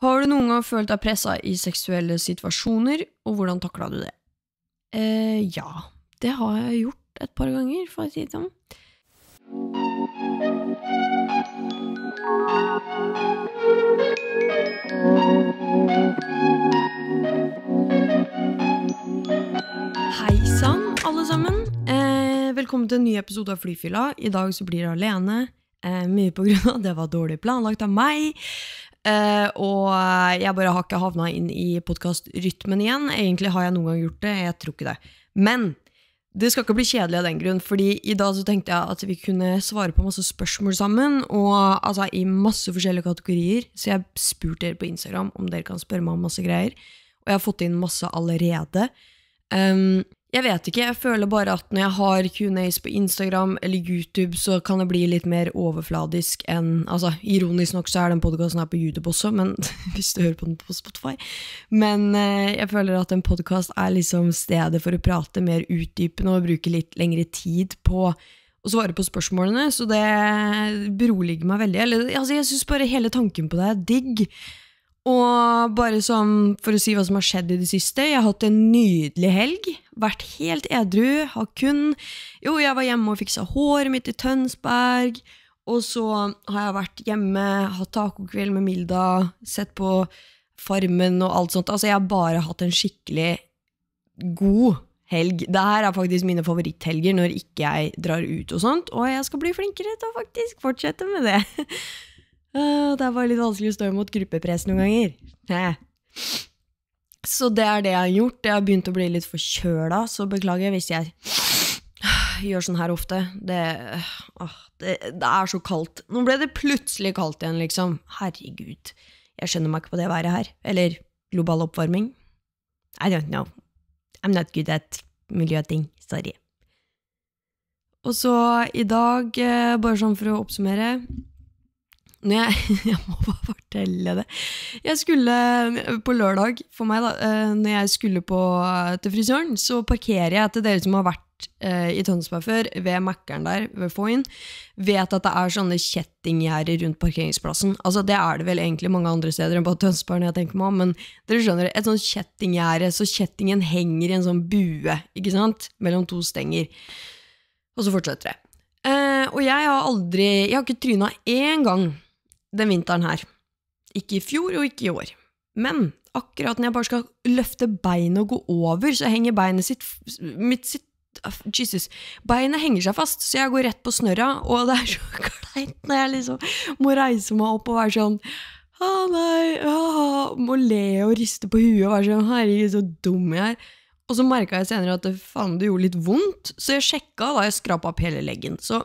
Har du noen gang følt deg presset i seksuelle situasjoner, og hvordan taklet du det? Ja, det har jeg gjort et par ganger, for å si det sånn. Hei sann, alle sammen. Velkommen til en ny episode av Flyfylla. I dag så blir det alene. Mye på grunn av at det var dårlig planlagt av meg. Og jeg bare har ikke havnet inn i podcastrytmen igjen. Egentlig har jeg noen gang gjort det, jeg tror ikke det. Men det skal ikke bli kjedelig av den grunn, fordi i dag så tenkte jeg at vi kunne svare på masse spørsmål sammen, og altså i masse forskjellige kategorier. Så jeg spurte dere på Instagram om dere kan spørre meg om masse greier, og jeg har fått inn masse allerede. Jeg vet ikke, jeg føler bare at når jeg har Q&As på Instagram eller YouTube, så kan det bli litt mer overfladisk enn, altså ironisk nok så den podcasten her på YouTube også, men hvis du hører på den på Spotify. Men jeg føler at en podcast liksom stedet for å prate mer utdypende og bruke litt lengre tid på å svare på spørsmålene, så det beroliger meg veldig. Eller, altså, jeg synes bare hele tanken på det digg. Og bare som for å si hva som har skjedd i det siste, jeg har hatt en nydelig helg, vært helt edru, jeg var hjemme og fikset håret mitt i Tønsberg, og så har jeg vært hjemme, hatt tacokveld med Milda, sett på Farmen og alt sånt. Altså jeg har bare hatt en skikkelig god helg. Dette er faktisk mine favoritthelger når ikke jeg drar ut og sånt, og jeg skal bli flinkere til å faktisk fortsette med det. Det var litt vanskelig å stå imot gruppepress noen ganger. Så det det jeg har gjort. Jeg har begynt å bli litt forkjøla, så beklager jeg hvis jeg gjør sånn her ofte. Det så kaldt. Nå ble det plutselig kaldt igjen, liksom. Herregud. Jeg skjønner meg ikke på det været her. Eller global oppvarming. I don't know. I'm not good at miljøting. Sorry. Og så i dag, bare sånn for å oppsummere, jeg må bare fortelle det. Jeg skulle på lørdag, for meg da, når jeg skulle til frisøren, så parkerer jeg til dere som har vært i Tønsberg før, ved Mackeren der, ved Foyn, vet at det sånne kjettinggjerder rundt parkeringsplassen. Altså det det vel egentlig mange andre steder enn på Tønsberg når jeg tenker meg om, men dere skjønner, et sånt kjettinggjerde, så kjettingen henger i en sånn bue, ikke sant? Mellom to stenger. Og så fortsetter det. Og jeg har ikke trynet en gang den vinteren her. Ikke i fjor og ikke i år. Men akkurat når jeg bare skal løfte beinet og gå over, så henger beinet beinet henger seg fast, så jeg går rett på snørra, og det så kleint når jeg liksom må reise meg opp og være sånn, må le og riste på huet og være sånn, herregud, så dum jeg Og så merket jeg senere at det gjorde litt vondt, så jeg sjekket da jeg skrapet opp hele leggen. Så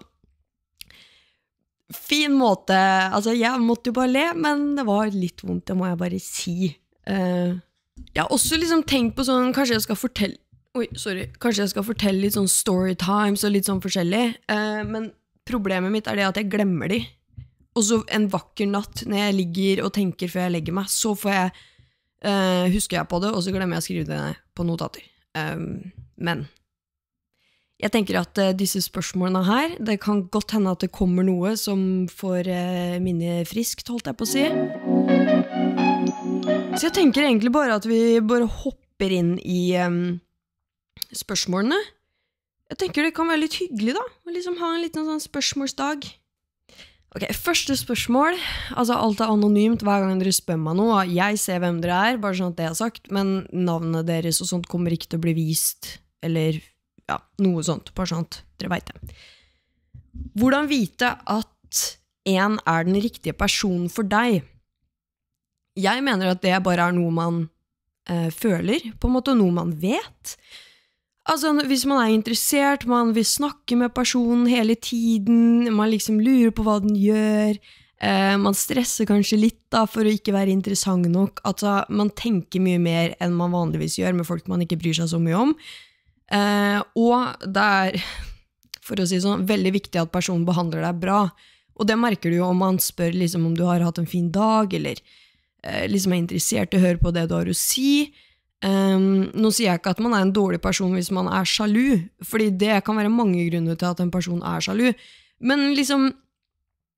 fin måte, altså jeg måtte jo bare le, men det var litt vondt, det må jeg bare si. Jeg har også liksom tenkt på sånn, kanskje jeg skal fortelle litt sånn storytimes og litt sånn forskjellig, men problemet mitt det at jeg glemmer de. Og så en vakker natt når jeg ligger og tenker før jeg legger meg, så husker jeg på det, og så glemmer jeg å skrive det på notater. Men jeg tenker at disse spørsmålene her, det kan godt hende at det kommer noe som får minne friskt, holdt jeg på å si. Så jeg tenker egentlig bare at vi bare hopper inn i spørsmålene. Jeg tenker det kan være litt hyggelig da, å liksom ha en liten sånn spørsmålsdag. Ok, første spørsmål, altså alt anonymt hver gang dere spør meg noe. Jeg ser hvem dere bare sånn at det sagt, men navnet deres og sånt kommer ikke til å bli vist, eller ja, noe sånt, bare sånt, dere vet det. Hvordan vite at en den riktige personen for deg? Jeg mener at det bare noe man føler, på en måte noe man vet. Altså, hvis man interessert, man vil snakke med personen hele tiden, man liksom lurer på hva den gjør, man stresser kanskje litt da, for å ikke være interessant nok, altså, man tenker mye mer enn man vanligvis gjør med folk man ikke bryr seg så mye om, og det for å si sånn, veldig viktig at personen behandler deg bra, og det merker du jo om man spør liksom, om du har hatt en fin dag, eller liksom interessert i å høre på det du har å si. Nå sier jeg ikke at man en dårlig person hvis man sjalu, fordi det kan være mange grunner til at en person sjalu, men liksom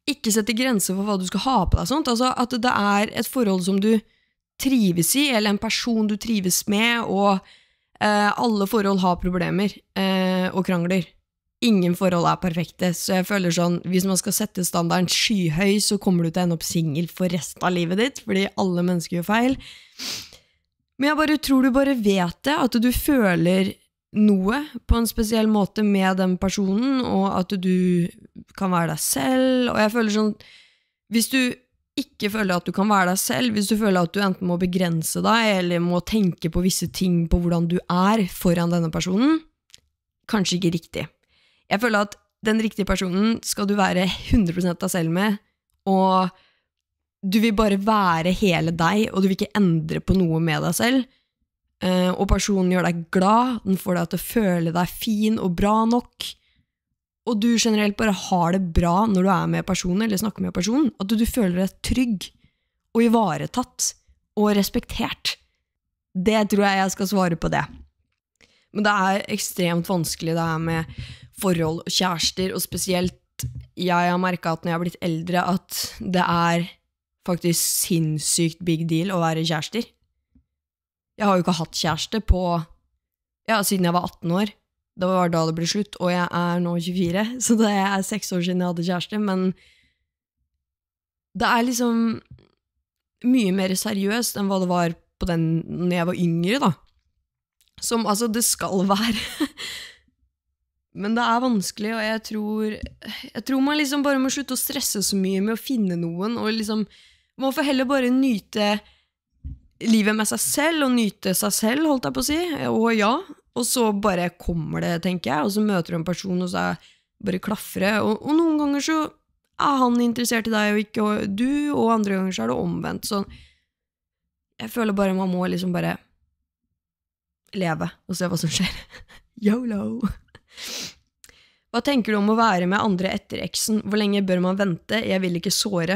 ikke sette grenser for hva du skal ha på deg, sånt. Altså at det et forhold som du trives i, eller en person du trives med, og alle forhold har problemer og krangler. Ingen forhold perfekte, så jeg føler sånn, hvis man skal sette standarden skyhøy, så kommer du til å ende opp single for resten av livet ditt, fordi alle mennesker gjør feil. Men jeg bare tror du bare vet det, at du føler noe på en spesiell måte med den personen, og at du kan være deg selv, og jeg føler sånn, hvis du ikke føler at du kan være deg selv, hvis du føler at du enten må begrense deg, eller må tenke på visse ting på hvordan du foran denne personen, kanskje ikke riktig. Jeg føler at den riktige personen skal du være 100% deg selv med, og du vil bare være hele deg, og du vil ikke endre på noe med deg selv, og personen gjør deg glad, den får deg til å føle deg fin og bra nok, og du generelt bare har det bra når du med personen, eller snakker med personen, at du føler deg trygg, og ivaretatt, og respektert. Det tror jeg skal svare på det. Men det ekstremt vanskelig det med forhold og kjærester, og spesielt jeg har merket at når jeg har blitt eldre, at det faktisk sinnssykt big deal å være kjærester. Jeg har jo ikke hatt kjæreste siden jeg var 18 år. Det var da det ble slutt, og jeg nå 24, så det 6 år siden jeg hadde kjæreste, men det liksom mye mer seriøst enn hva det var på den når jeg var yngre, da. Som altså det skal være. Men det vanskelig, og jeg tror man liksom bare må slutte å stresse så mye med å finne noen, og liksom, man får heller bare nyte livet med seg selv, og nyte seg selv, holdt jeg på å si, og så bare kommer det, tenker jeg, og så møter du en person, og så bare klaffer, og noen ganger så han interessert i deg, og ikke du, og andre ganger så det omvendt, så jeg føler bare man må liksom bare leve, og se hva som skjer. YOLO! Hva tenker du om å være med andre etter eksen? Hvor lenge bør man vente? Jeg vil ikke såre.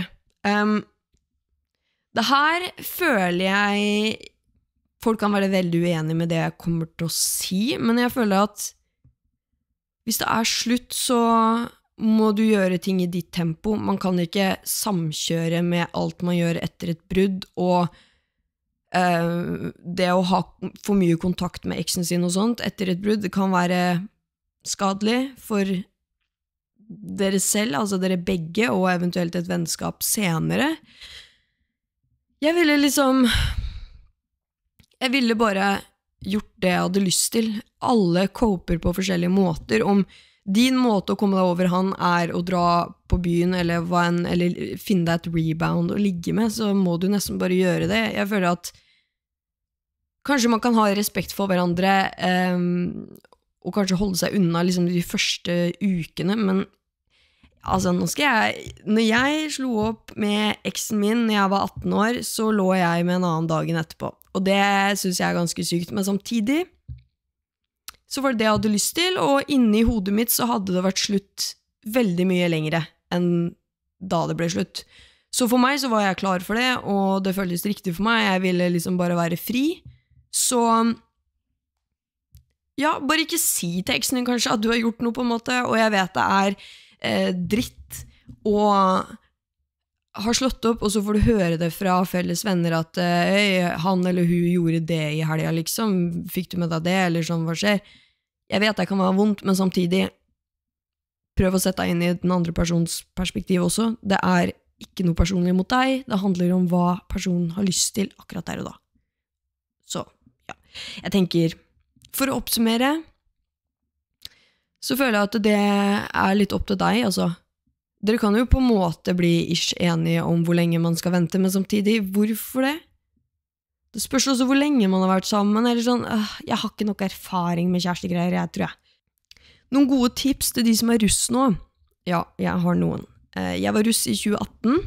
Det her føler jeg folk kan være veldig uenige med det jeg kommer til å si, men jeg føler at hvis det slutt, så må du gjøre ting i ditt tempo. Man kan ikke samkjøre med alt man gjør etter et brudd, og det å ha for mye kontakt med eksen sin og sånt etter et brudd, det kan være skadelig for dere selv, altså dere begge, og eventuelt et vennskap senere. Jeg ville bare gjort det jeg hadde lyst til. Alle coper på forskjellige måter. Om din måte å komme deg over han å dra på byen, eller finne deg et rebound å ligge med, så må du nesten bare gjøre det. Jeg føler at kanskje man kan ha respekt for hverandre, og kanskje holde seg unna liksom, de første ukene, men altså, når jeg slo opp med eksen min når jeg var 18 år, så lå jeg med en annen dagen etterpå. Og det synes jeg ganske sykt, men samtidig så var det jeg hadde lyst til, og inni hodet mitt så hadde det vært slutt veldig mye lengre enn da det ble slutt. Så for meg så var jeg klar for det, og det føltes riktig for meg. Jeg ville liksom bare være fri. Så ja, bare ikke si til eksen din kanskje at du har gjort noe på en måte, og jeg vet det dritt, og har slått opp, og så får du høre det fra felles venner at han eller hun gjorde det i helgen, liksom. Fikk du med deg det, eller sånn, hva skjer? Jeg vet det kan være vondt, men samtidig prøv å sette deg inn i den andre persons perspektiv også. Det ikke noe personlig mot deg, det handler om hva personen har lyst til akkurat der og da. Så, ja. Jeg tenker, for å oppsummere, så føler jeg at det litt opp til deg, altså. Dere kan jo på en måte bli enige om hvor lenge man skal vente, men samtidig, hvorfor det? Det spørs også hvor lenge man har vært sammen, eller sånn, jeg har ikke nok erfaring med kjærestegreier, jeg tror jeg. Noen gode tips til de som russ nå? Ja, jeg har noen. Jeg var russ i 2018.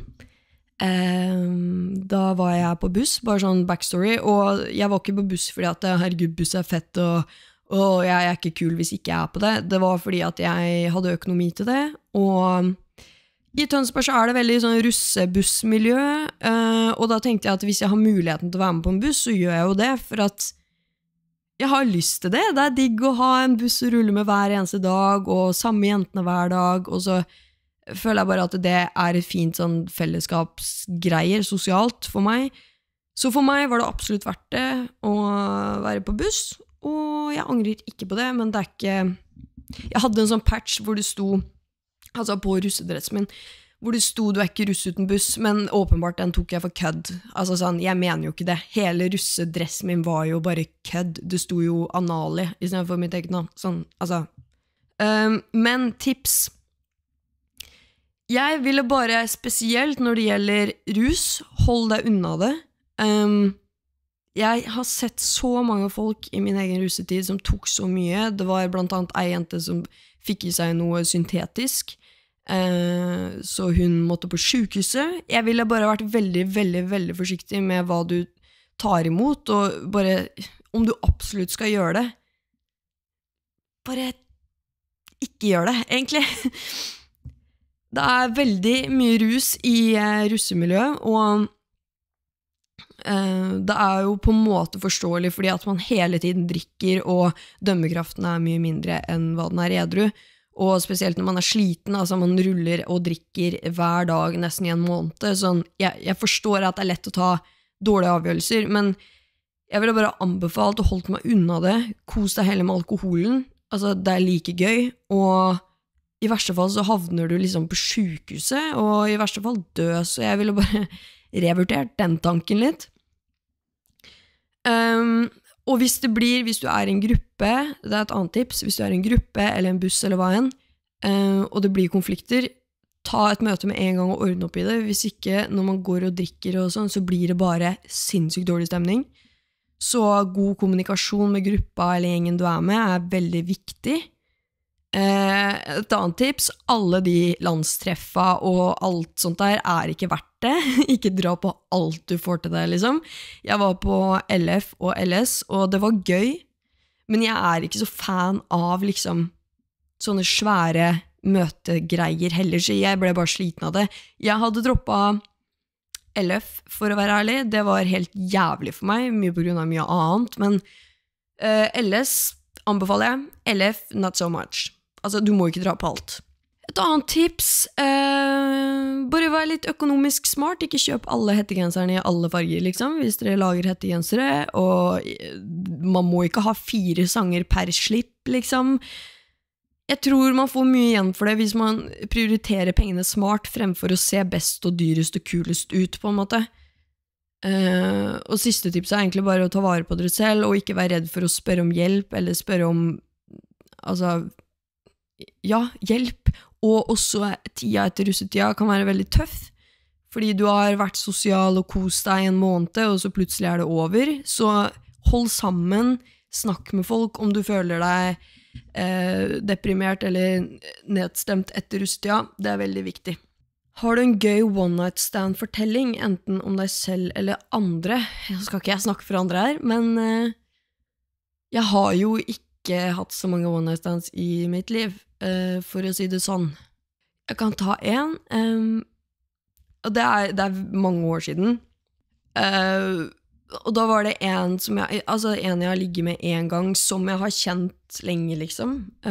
Da var jeg på buss, bare sånn backstory, og jeg var ikke på buss fordi at herregud, buss fett, og jeg ikke kul hvis ikke jeg på det. Det var fordi at jeg hadde økonomi til det, og i Tønsberg så det veldig sånn russebussmiljø, og da tenkte jeg at hvis jeg har muligheten til å være med på en buss, så gjør jeg jo det, for at jeg har lyst til det. Det digg å ha en buss å rulle med hver eneste dag, og samme jentene hver dag, og så føler jeg bare at det et fint sånn fellesskapsgreier sosialt for meg. Så for meg var det absolutt verdt det å være på buss, og jeg angrer ikke på det, men det ikke... Jeg hadde en sånn patch hvor det sto, altså på russedressen min, hvor det sto du ikke russ uten buss, men åpenbart den tok jeg for kødd. Altså sånn, jeg mener jo ikke det. Hele russedressen min var jo bare kødd. Det sto jo Anali I stedet for mitt eget navn. Sånn, altså. Men tips. Jeg ville bare spesielt når det gjelder rus, hold deg unna det. Jeg har sett så mange folk I min egen russetid som tok så mye. Det var blant annet en jente som fikk I seg noe syntetisk, så hun måtte på sykehuset. Jeg ville bare vært veldig, veldig, veldig forsiktig med hva du tar imot, og bare, om du absolutt skal gjøre det, bare ikke gjør det, egentlig. Det veldig mye rus I russemiljøet, og det jo på en måte forståelig fordi at man hele tiden drikker, og dømmekraften mye mindre enn hva den edru. Og spesielt når man sliten, altså man ruller og drikker hver dag nesten I en måned. Sånn, jeg forstår at det lett å ta dårlige avgjørelser, men jeg ville bare anbefalt å holde meg unna det. Kos deg heller med alkoholen. Altså, det like gøy, og I verste fall så havner du liksom på sykehuset, og I verste fall dø, så jeg ville bare revurdert den tanken litt. Og hvis du en gruppe, det et annet tips, hvis du en gruppe eller en buss eller hva enn, og det blir konflikter, ta et møte med en gang og ordne opp I det. Hvis ikke, når man går og drikker og sånn, så blir det bare sinnssykt dårlig stemning. Så god kommunikasjon med gruppa eller gjengen du med veldig viktig. Et annet tips, alle de landstreffa og alt sånt der ikke verdt det. Ikke dra på alt du får til deg, liksom. Jeg var på LF og LS, og det var gøy, men jeg ikke så fan av liksom sånne svære møtegreier heller, så jeg ble bare sliten av det. Jeg hadde droppet LF, for å være ærlig. Det var helt jævlig for meg, mye på grunn av mye annet, men LS anbefaler jeg. LF, not so much. Altså, du må ikke dra på alt. Et annet tips, bare vær litt økonomisk smart, ikke kjøp alle hettegenserne I alle farger, liksom, hvis dere lager hettegensere, og man må ikke ha 4 sanger per slipp, liksom. Jeg tror man får mye igjen for det hvis man prioriterer pengene smart fremfor å se best og dyrest og kulest ut, på en måte. Og siste tips egentlig bare å ta vare på dere selv, og ikke være redd for å spørre om hjelp, eller spørre om, altså, ja, hjelp, og også tida etter russetida kan være veldig tøff, fordi du har vært sosial og kost deg I en måned, og så plutselig det over, så hold sammen, snakk med folk om du føler deg deprimert eller nedstemt etter russetida, det veldig viktig. Har du en gøy one-night stand-fortelling, enten om deg selv eller andre? Jeg skal ikke snakke for andre her, men jeg har jo ikke hatt så mange one-night stands I mitt liv, for å si det sånn. Jeg kan ta en, og det mange år siden, og da var det en som en jeg har ligget med en gang, som jeg har kjent lenge, liksom.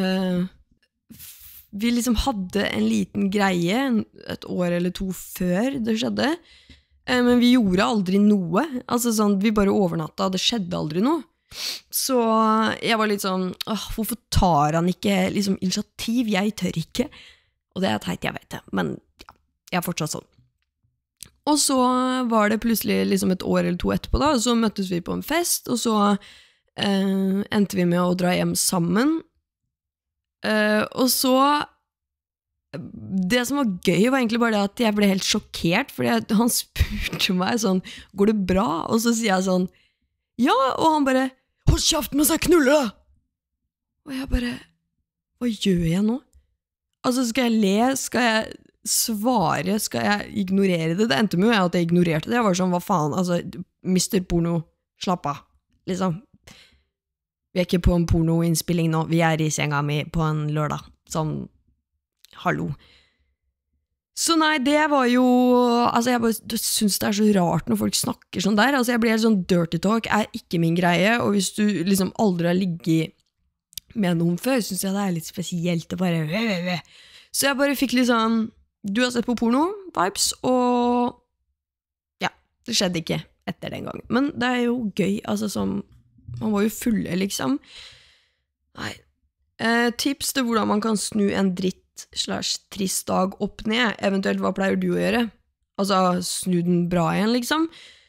Vi liksom hadde en liten greie, et år eller 2 før det skjedde, men vi gjorde aldri noe. Altså sånn, vi bare overnatta, det skjedde aldri noe. Så jeg var litt sånn, hvorfor tar han ikke liksom, initiativ? Jeg tør ikke. Og det teit, jeg vet det, men ja, jeg fortsatt sånn. Og så var det plutselig liksom et år eller 2 etterpå da, så møttes vi på en fest, og så endte vi med å dra hjem sammen. Og så, det som var gøy var egentlig bare det at jeg ble helt sjokkert, fordi han spurte meg sånn, går det bra? Og så sier jeg sånn, ja, og han bare, hold kjeft mens jeg knuller da! Og jeg bare, hva gjør jeg nå? Altså, skal jeg le? Skal jeg svare? Skal jeg ignorere det? Det endte med at jeg ignorerte det. Jeg var sånn, hva faen? Altså, Mr. Porno, slapp av. Liksom. Vi ikke på en pornoinnspilling nå. Vi I senga mi på en lørdag. Sånn, hallo. Så nei, det var jo, altså jeg bare synes det så rart når folk snakker sånn der, altså jeg blir helt sånn dirty talk ikke min greie, og hvis du liksom aldri har ligget med noen før, synes jeg det litt spesielt å bare, så jeg bare fikk litt sånn, du har sett på porno, vibes, og ja, det skjedde ikke etter den gangen. Men det er jo gøy, altså som, man var jo fulle liksom. Nei. Tips til hvordan man kan snu en dritt/trist dag opp ned, eventuelt hva pleier du å gjøre? Altså, snu den bra igjen liksom.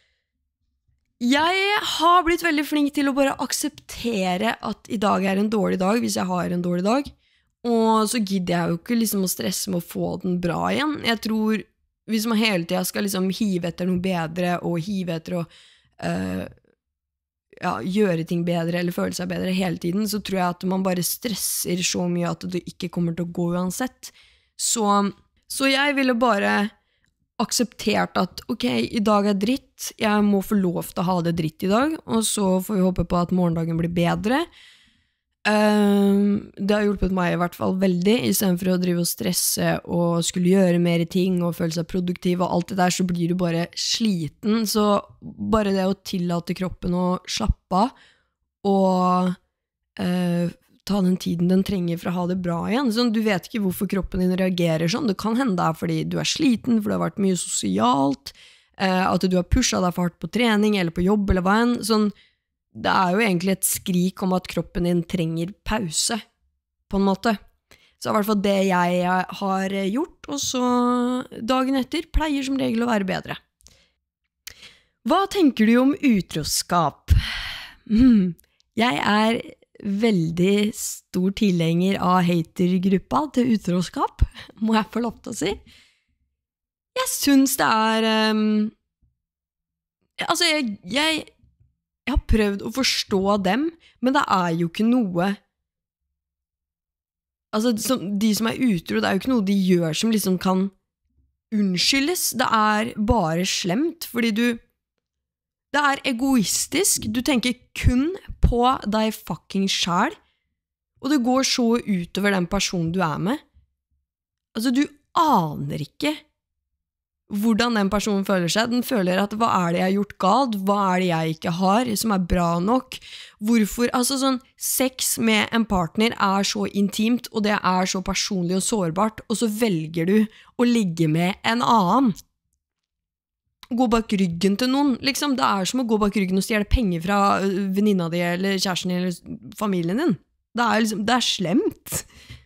Jeg har blitt veldig flink til å bare akseptere at i dag er en dårlig dag, hvis jeg har en dårlig dag, og så gidder jeg jo ikke liksom å stresse med å få den bra igjen. Jeg tror, hvis man hele tiden skal liksom hive etter noe bedre, og hive etter å gjøre ting bedre, eller føle seg bedre hele tiden, så tror jeg at man bare stresser så mye at det ikke kommer til å gå uansett. Så jeg ville bare akseptert at, ok, i dag er dritt, jeg må få lov til å ha det dritt i dag, og så får vi håpe på at morgendagen blir bedre. Det har hjulpet meg i hvert fall veldig, i stedet for å drive og stresse og skulle gjøre mer ting og føle seg produktiv og alt det der, så blir du bare sliten. Så bare det å tillate kroppen å slappe av og ta den tiden den trenger for å ha det bra igjen. Sånn, du vet ikke hvorfor kroppen din reagerer sånn. Det kan hende det er fordi du er sliten, for det har vært mye sosialt, at du har pushet deg for hardt på trening eller på jobb eller hva enn. Sånn, det er jo egentlig et skrik om at kroppen din trenger pause, på en måte. Så i hvert fall det jeg har gjort, og så dagen etter pleier som regel å være bedre. Hva tenker du om utroskap? Jeg er veldig stor tilhenger av hatergruppa til utroskap, må jeg få lov til å si. Jeg synes det er altså jeg har prøvd å forstå dem, men det er jo ikke noe, altså de som er utro, det er jo ikke noe de gjør som liksom kan unnskyldes. Det er bare slemt, fordi det er egoistisk, du tenker kun på deg fucking selv, og det går så utover den personen du er med. Altså, du aner ikke hvordan den personen føler seg. Den føler at hva er det jeg har gjort galt? Hva er det jeg ikke har som er bra nok? Hvorfor? Altså sånn, sex med en partner er så intimt, og det er så personlig og sårbart, og så velger du å ligge med en annen. Gå bak ryggen til noen, liksom. Det er som å gå bak ryggen og stjele penger fra venninna di, eller kjæresten din, eller familien din. Det er liksom, det er slemt.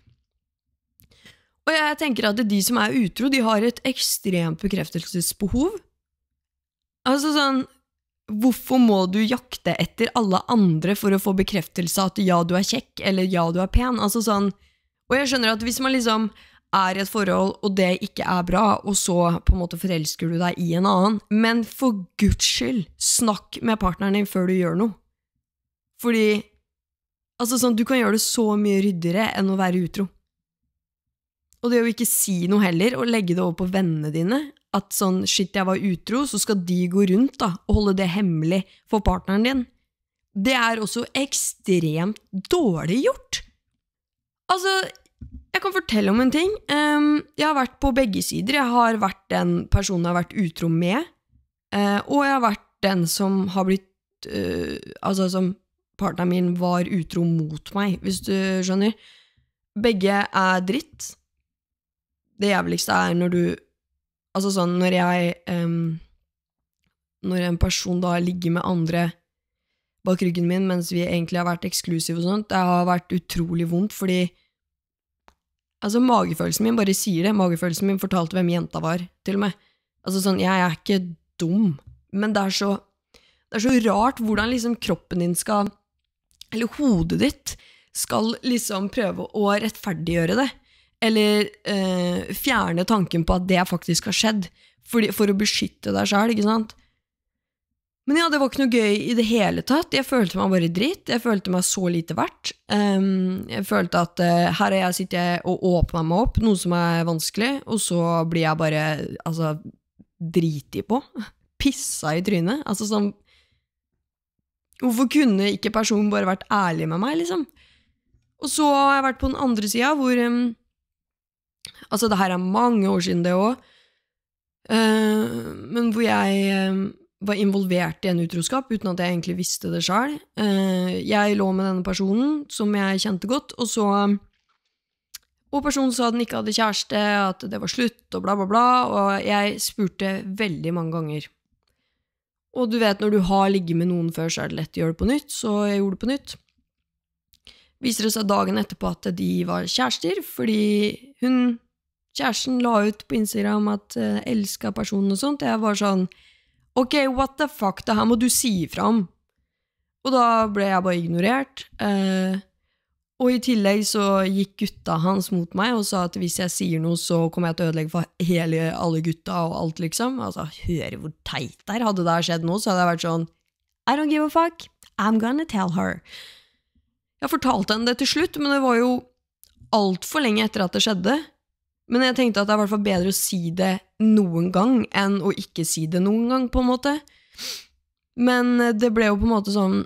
Og jeg tenker at de som er utro, de har et ekstremt bekreftelsesbehov. Altså sånn, hvorfor må du jakte etter alle andre for å få bekreftelse at ja, du er kjekk, eller ja, du er pen? Altså sånn, og jeg skjønner at hvis man liksom er i et forhold, og det ikke er bra, og så på en måte forelsker du deg i en annen, men for Guds skyld, snakk med partneren din før du gjør noe. Fordi, altså sånn, du kan gjøre det så mye ryddigere enn å være utro. Og det å ikke si noe heller, og legge det over på vennene dine, at sånn, shit, jeg var utro, så skal de gå rundt da, og holde det hemmelig for partneren din. Det er også ekstremt dårlig gjort. Altså, jeg kan fortelle om en ting. Jeg har vært på begge sider. Jeg har vært den personen jeg har vært utro med, og jeg har vært den som har blitt, altså som partneren min var utro mot meg, hvis du skjønner. Begge er dritt. Det jævligste er når du, altså sånn, når en person da ligger med andre bak ryggen min, mens vi egentlig har vært eksklusive og sånt, det har vært utrolig vondt, fordi altså magefølelsen min bare sier det. Magefølelsen min fortalte hvem jenta var, til og med. Altså sånn, jeg er ikke dum, men det er så rart hvordan liksom kroppen din skal, eller hodet ditt skal liksom prøve å rettferdiggjøre det, eller fjerne tanken på at det faktisk har skjedd, for å beskytte deg selv, ikke sant? Men ja, det var ikke noe gøy i det hele tatt. Jeg følte meg bare dritt. Jeg følte meg så lite verdt. Jeg følte at her har jeg sittet og åpnet meg opp, noe som er vanskelig, og så blir jeg bare, altså, dritig på. Pissa i trynet. Altså sånn, hvorfor kunne ikke personen bare vært ærlig med meg, liksom? Og så har jeg vært på den andre siden, hvor, altså det her er mange år siden det også, men hvor jeg var involvert i en utroskap, uten at jeg egentlig visste det selv. Jeg lå med denne personen, som jeg kjente godt, og så Og personen sa den ikke hadde kjæreste, at det var slutt, og bla bla bla, og jeg spurte veldig mange ganger. Og du vet, når du har ligget med noen før, så er det lett å gjøre det på nytt, så jeg gjorde det på nytt. Viser det seg dagen etterpå at de var kjærester, fordi kjæresten la ut på Instagram at elsket personen og sånt, jeg var sånn, ok, what the fuck, det her må du si fra om. Og da ble jeg bare ignorert, og i tillegg så gikk gutta hans mot meg og sa at hvis jeg sier noe, så kommer jeg til å ødelegge for alle gutta og alt, liksom. Altså, hør hvor teit der. Hadde det skjedd noe, så hadde jeg vært sånn, I don't give a fuck, I'm gonna tell her. Jeg fortalte henne det til slutt, men det var jo alt for lenge etter at det skjedde. Men jeg tenkte at det er i hvert fall bedre å si det noen gang enn å ikke si det noen gang, på en måte. Men det ble jo på en måte sånn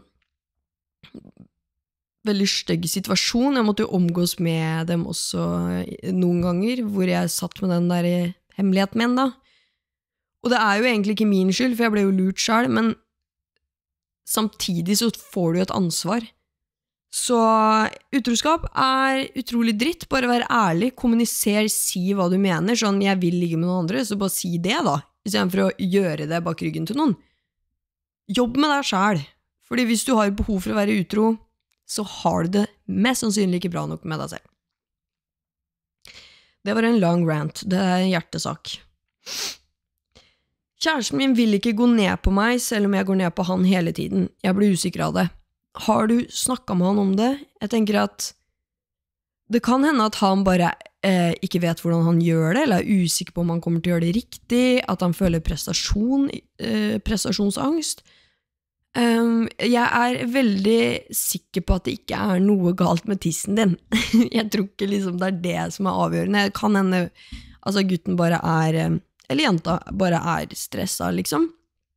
veldig stygg situasjon. Jeg måtte jo omgås med dem også noen ganger, hvor jeg satt med den der hemmeligheten min da. Og det er jo egentlig ikke min skyld, for jeg ble jo lurt selv, men samtidig så får du et ansvar. Så utroskap er utrolig dritt, bare vær ærlig, kommuniser, si hva du mener, sånn jeg vil ligge med noen andre, så bare si det da, i stedet for å gjøre det bak ryggen til noen. Jobb med deg selv, fordi hvis du har behov for å være utro, så har du det mest sannsynlig ikke bra nok med deg selv. Det var en lang rant, det er en hjertesak. Kjæresten min vil ikke gå ned på meg, selv om jeg går ned på han hele tiden. Jeg blir usikker av det. Har du snakket med han om det? Jeg tenker at det kan hende at han bare ikke vet hvordan han gjør det, eller er usikker på om han kommer til å gjøre det riktig, at han føler prestasjonsangst. Jeg er veldig sikker på at det ikke er noe galt med tissen din. Jeg tror ikke liksom det er det som er avgjørende. Kan hende altså gutten bare er, eller jenta bare er stresset, liksom.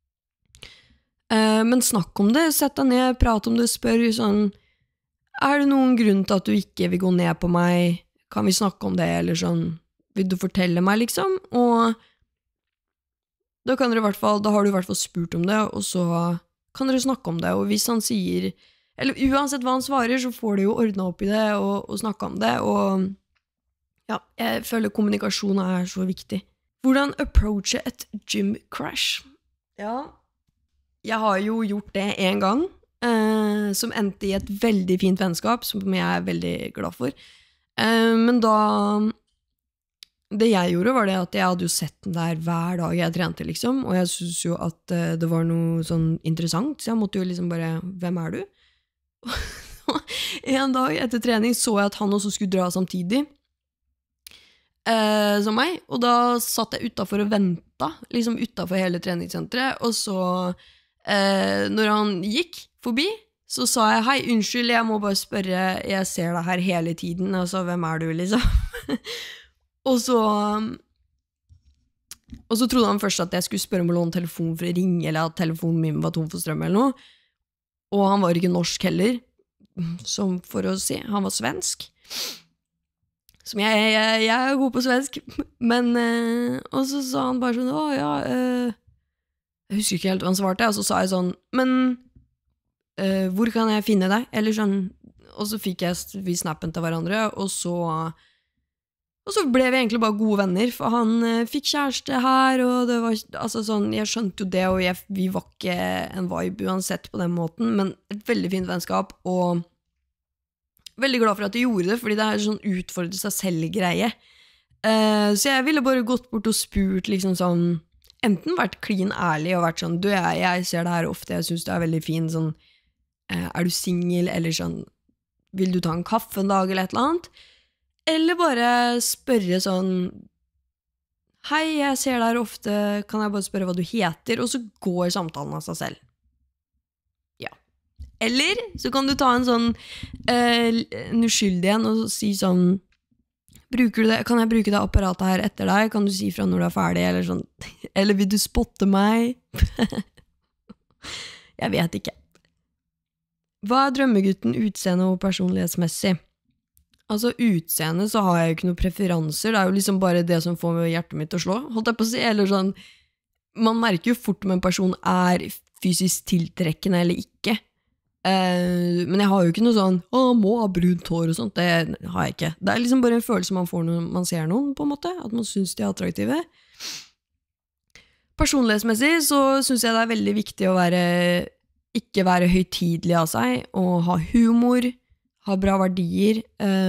Men snakk om det, sett deg ned, prat om det, spør sånn, er det noen grunn til at du ikke vil gå ned på meg? Kan vi snakke om det, eller sånn, vil du fortelle meg, liksom? Og da kan dere i hvert fall, da har du i hvert fall spurt om det, og så kan dere snakke om det, og hvis han sier, eller uansett hva han svarer, så får du jo ordnet opp i det, og snakke om det, og ja, jeg føler kommunikasjon er så viktig. Hvordan approache et gym crash? Ja, jeg har jo gjort det en gang, som endte i et veldig fint vennskap, som jeg er veldig glad for. Men da, det jeg gjorde var det at jeg hadde jo sett den der hver dag jeg trente, liksom, og jeg synes jo at det var noe sånn interessant, så jeg måtte jo liksom bare, hvem er du? En dag etter trening så jeg at han også skulle dra samtidig, som meg, og da satt jeg utenfor og ventet, liksom utenfor hele treningssenteret, og så, når han gikk forbi, så sa jeg, hei, unnskyld, jeg må bare spørre, jeg ser deg her hele tiden, altså, hvem er du, liksom? Og så trodde han først at jeg skulle spørre om å låne telefon for å ringe, eller at telefonen min var tom for strøm eller noe. Og han var ikke norsk heller, som for å si, han var svensk. Som jeg er god på svensk. Men, og så sa han bare sånn, å ja, jeg husker ikke helt hva han svarte, og så sa jeg sånn, men hvor kan jeg finne deg? Eller sånn, og så fikk vi snappen til hverandre, og så ble vi egentlig bare gode venner, for han fikk kjæreste her, og det var, altså sånn, jeg skjønte jo det, og vi var ikke en vibe uansett på den måten, men et veldig fint vennskap, og veldig glad for at de gjorde det, fordi det er sånn utfordre seg selv-greie. Så jeg ville bare gått bort og spurt, liksom sånn, enten vært clean ærlig og vært sånn, du, jeg ser det her ofte, jeg synes du er veldig fin, sånn, er du single, eller sånn, vil du ta en kaffe en dag, eller et eller annet? Eller bare spørre sånn, hei, jeg ser deg her ofte, kan jeg bare spørre hva du heter? Og så går samtalen av seg selv. Ja. Eller så kan du ta en sånn en uskyldig en og si sånn, bruker du det, kan jeg bruke det apparatet her etter deg? Kan du si fra når du er ferdig? Eller sånn, eller vil du spotte meg? Jeg vet ikke. Hva er drømmegutten utseende og personlighetsmessig? Altså utseende så har jeg jo ikke noen preferanser, det er jo liksom bare det som får hjertet mitt til å slå, holdt jeg på å si, eller sånn, man merker jo fort om en person er fysisk tiltrekkende eller ikke, Men jeg har jo ikke noe sånn, må ha brunt hår og sånt, det har jeg ikke. Det liksom bare en følelse man får når man ser noen, på en måte, at man synes de er attraktive. Personlighetsmessig så synes jeg det er veldig viktig å ikke være høytidelig av seg, og ha humor, ha bra verdier,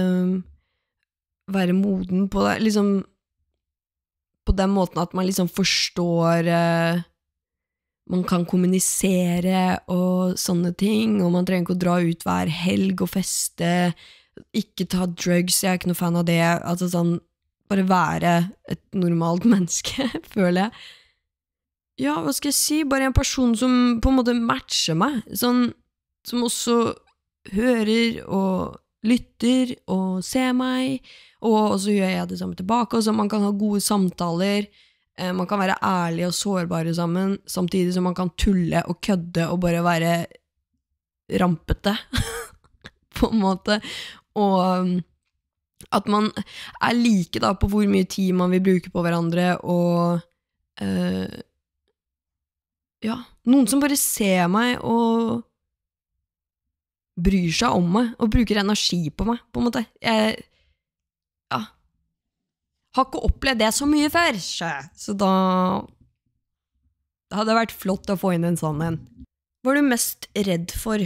være moden på det, liksom på den måten at man liksom forstår, man kan kommunisere og sånne ting, og man trenger ikke å dra ut hver helg og feste, ikke ta drugs, jeg er ikke noe fan av det, altså sånn, bare være et normalt menneske, føler jeg. Ja, hva skal jeg si? Bare en person som på en måte matcher meg, sånn, som også hører og lytter og ser meg, og så gjør jeg det samme tilbake, og så man kan ha gode samtaler, man kan være ærlig og sårbare sammen, samtidig som man kan tulle og kødde og bare være rampete, på en måte, og at man like da på hvor mye tid man vil bruke på hverandre, og ja, noen som bare ser meg og bryr seg om meg, og bruker energi på meg, på en måte. Jeg har ikke opplevd det så mye før, så da hadde det vært flott å få inn en sånn en. Hva er du mest redd for?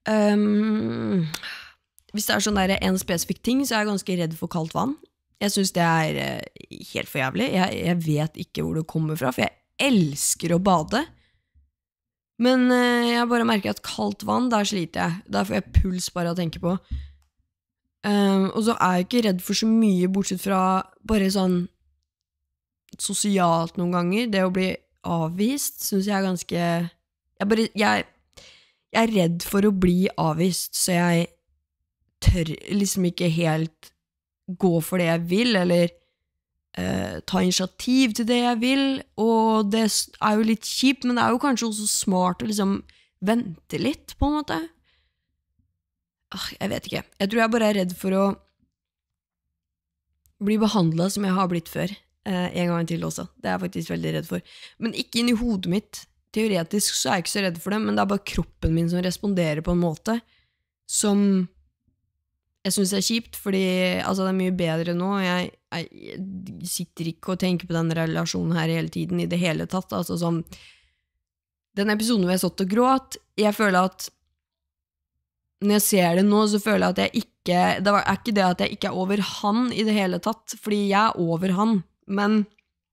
Hvis det sånn der en spesifikk ting, så er jeg ganske redd for kaldt vann. Jeg synes det helt for jævlig. Jeg vet ikke hvor det kommer fra, for jeg elsker å bade. Men jeg bare merker at kaldt vann, der sliter jeg. Der får jeg puls bare å tenke på. Og så jeg ikke redd for så mye, bortsett fra bare sånn sosialt noen ganger. Det å bli avvist synes jeg ganske... Jeg redd for å bli avvist, så jeg tør liksom ikke helt gå for det jeg vil, eller ta initiativ til det jeg vil, og det jo litt kjipt, men det jo kanskje også smart å liksom vente litt, på en måte. Jeg vet ikke. Jeg tror jeg bare redd for å bli behandlet som jeg har blitt før, en gang til også. Det jeg faktisk veldig redd for. Men ikke inn i hodet mitt. Teoretisk så jeg ikke så redd for det, men det bare kroppen min som responderer på en måte som jeg synes kjipt, fordi altså, det mye bedre nå. Jeg sitter ikke og tenker på den relasjonen her hele tiden i det hele tatt. Altså, som den episoden hvor jeg satt og gråt, jeg føler at når jeg ser det nå, så føler jeg at jeg ikke, det ikke det at jeg ikke over han i det hele tatt, fordi jeg over han, men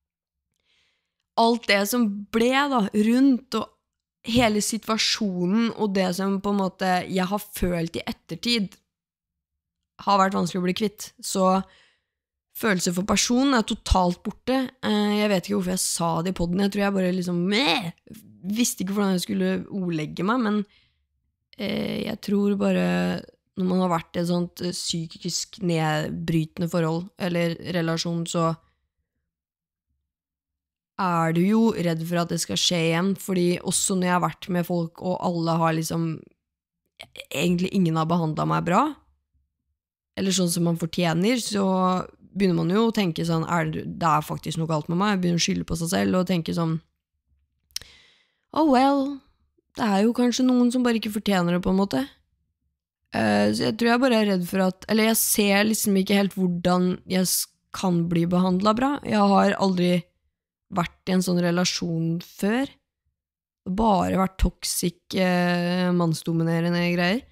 alt det som ble da, rundt, og hele situasjonen, og det som på en måte jeg har følt i ettertid, har vært vanskelig å bli kvitt, så følelser for personen totalt borte. Jeg vet ikke hvorfor jeg sa det i podden, jeg tror jeg bare liksom visste ikke hvordan jeg skulle ordlegge meg, men jeg tror bare når man har vært i et sånt psykisk nedbrytende forhold, eller relasjon, så du jo redd for at det skal skje igjen, fordi også når jeg har vært med folk, og alle har liksom, egentlig ingen har behandlet meg bra, eller sånn som man fortjener, så begynner man jo å tenke sånn, det faktisk noe galt med meg, jeg begynner å skylde på seg selv, og tenke sånn, oh well, det jo kanskje noen som bare ikke fortjener det på en måte. Så jeg tror jeg bare redd for at, eller jeg ser liksom ikke helt hvordan jeg kan bli behandlet bra. Jeg har aldri vært i en sånn relasjon før. Bare vært toxic, mannsdominerende greier.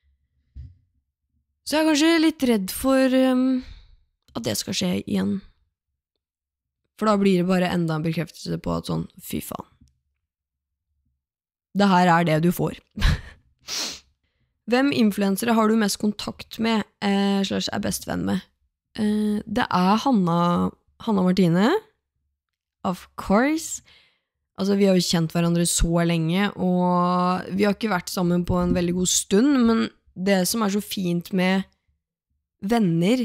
Så jeg kanskje litt redd for at det skal skje igjen. For da blir det bare enda en bekreftelse på at sånn, fy faen. Det her det du får. Hvem influensere har du mest kontakt med, slags best venn med? Det Hanna Martine. Of course. Altså, vi har jo kjent hverandre så lenge, og vi har ikke vært sammen på en veldig god stund, men det som så fint med venner,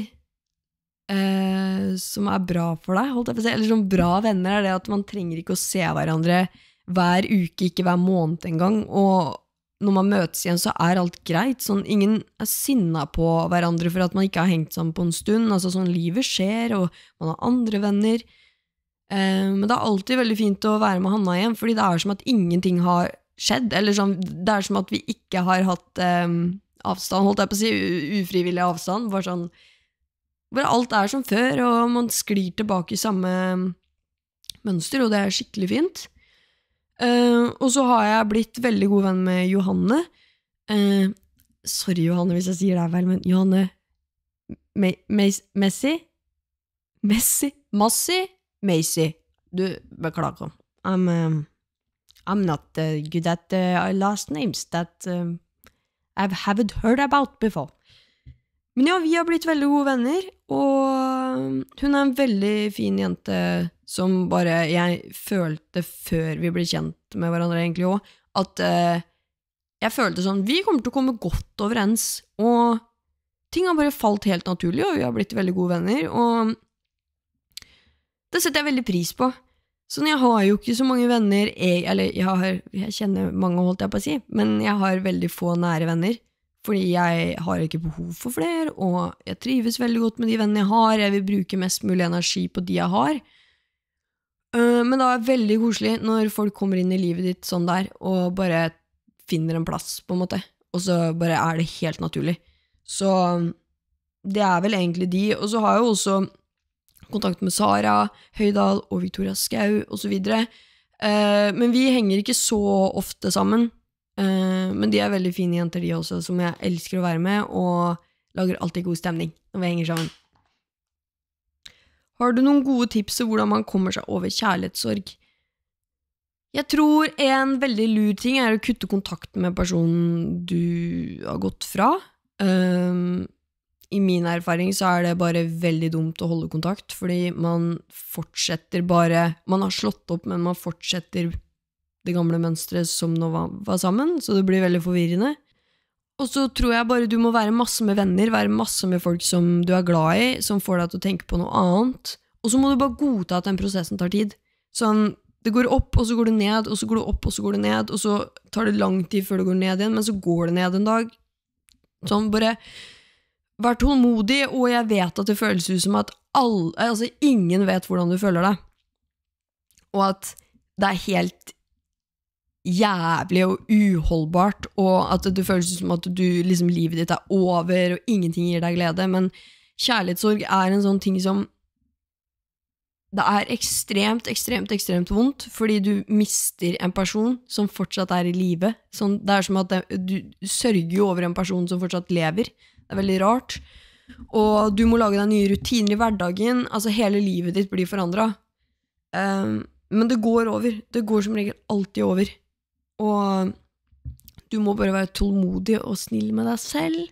som bra for deg, holdt jeg på å si, eller som bra venner, det at man trenger ikke å se hverandre hver uke, ikke hver måned en gang, og når man møtes igjen så alt greit, sånn, ingen sinnet på hverandre for at man ikke har hengt sammen på en stund, altså sånn, livet skjer, og man har andre venner, men det alltid veldig fint å være med Hanna igjen, fordi det som at ingenting har skjedd, eller sånn, det som at vi ikke har hatt avstand, holdt jeg på å si, ufrivillig avstand, bare sånn, bare alt som før, og man sklir tilbake i samme mønster, og det skikkelig fint. Og så har jeg blitt veldig god venn med Johanne. Sorry Johanne hvis jeg sier det vel, men Johanne Macy. Du, beklager. I'm not good at last names that I haven't heard about before. Men ja, vi har blitt veldig gode venner, og hun en veldig fin jente som bare jeg følte før vi ble kjent med hverandre egentlig også, at jeg følte sånn, vi kommer til å komme godt overens, og ting har bare falt helt naturlig, og vi har blitt veldig gode venner, og det setter jeg veldig pris på. Sånn, jeg har jo ikke så mange venner, jeg kjenner mange, holdt jeg på å si, men jeg har veldig få nære venner, fordi jeg har ikke behov for flere, og jeg trives veldig godt med de vennene jeg har, jeg vil bruke mest mulig energi på de jeg har. Men det veldig koselig når folk kommer inn i livet ditt sånn der, og bare finner en plass, på en måte, og så bare det helt naturlig. Så det vel egentlig de, og så har jeg jo også kontakt med Sara Høydal og Victoria Skau og så videre. Men vi henger ikke så ofte sammen. Men de veldig fine jenter de også, som jeg elsker å være med, og lager alltid god stemning når vi henger sammen. Har du noen gode tips til hvordan man kommer seg over kjærlighetssorg? Jeg tror en veldig lur ting å kutte kontakten med personen du har gått fra. I min erfaring så det bare veldig dumt å holde kontakt, fordi man fortsetter bare, man har slått opp, men man fortsetter det gamle mønstret som nå var sammen, så det blir veldig forvirrende. Og så tror jeg bare du må være masse med venner, være masse med folk som du glad i, som får deg til å tenke på noe annet, og så må du bare godta at den prosessen tar tid. Sånn, det går opp, og så går det ned, og så går det opp, og så går det ned, og så tar det lang tid før det går ned igjen, men så går det ned en dag. Sånn, bare vær tålmodig, og jeg vet at det føles ut som at ingen vet hvordan du føler deg. Og at det helt jævlig og uholdbart, og at det føles som at liksom, livet ditt over, og ingenting gir deg glede, men kjærlighetssorg en sånn ting som det ekstremt, ekstremt, ekstremt vondt, fordi du mister en person som fortsatt i live. Sånn, det som at du sørger jo over en person som fortsatt lever. Det veldig rart. Og du må lage deg nye rutiner i hverdagen, altså hele livet ditt blir forandret. Men det går over. Det går som regel alltid over. Og du må bare være tålmodig og snill med deg selv.